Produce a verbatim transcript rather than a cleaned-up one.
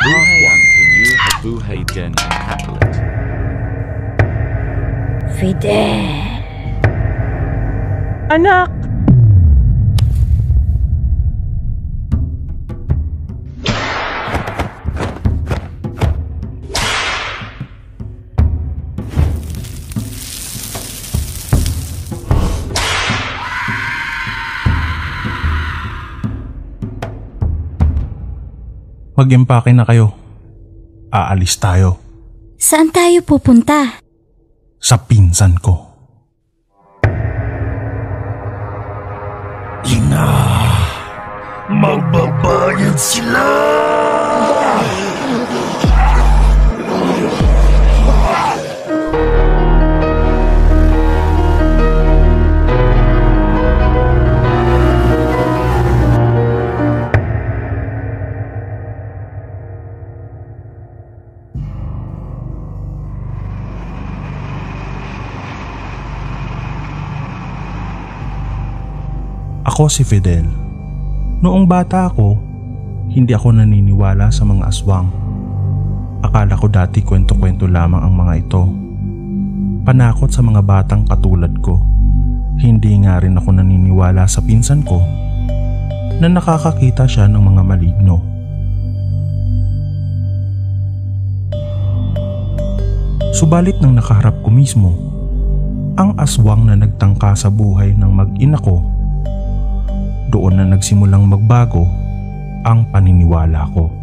Buhay ang kinyo at buhay din ang kapalit. Fidel. Anak! Mag-impake na kayo. Aalis tayo. Saan tayo pupunta? Sa pinsan ko. Ina, magbabayad sila! Ako si Fidel. Noong bata ako, hindi ako naniniwala sa mga aswang. Akala ko dati kwento-kwento lamang ang mga ito. Panakot sa mga batang katulad ko. Hindi nga rin ako naniniwala sa pinsan ko na nakakakita siya ng mga maligno. Subalit nang nakaharap ko mismo, ang aswang na nagtangka sa buhay ng mag-ina ko, doon na nagsimulang magbago ang paniniwala ko.